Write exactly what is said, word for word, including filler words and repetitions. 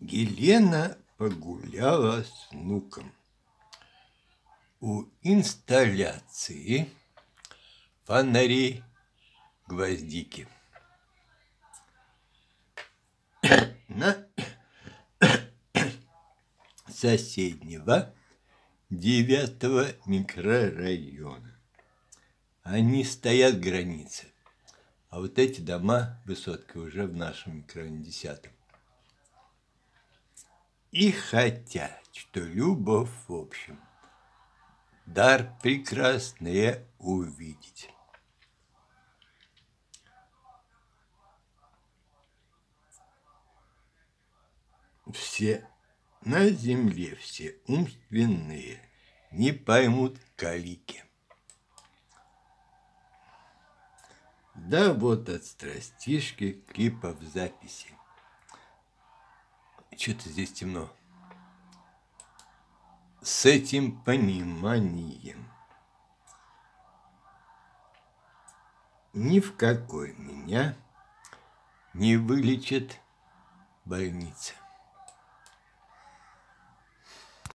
Елена погуляла с внуком. У инсталляции фонари гвоздики. На соседнего девятого микрорайона. Они стоят границы. А вот эти дома высотки уже в нашем микрорайоне десятом. И хотят, что любовь в общем. Дар прекрасное увидеть. Все на земле, все умственные, не поймут калики. Да вот от страстишки клипов записи. Что-то здесь темно. С этим пониманием ни в какой меня не вылечит больница.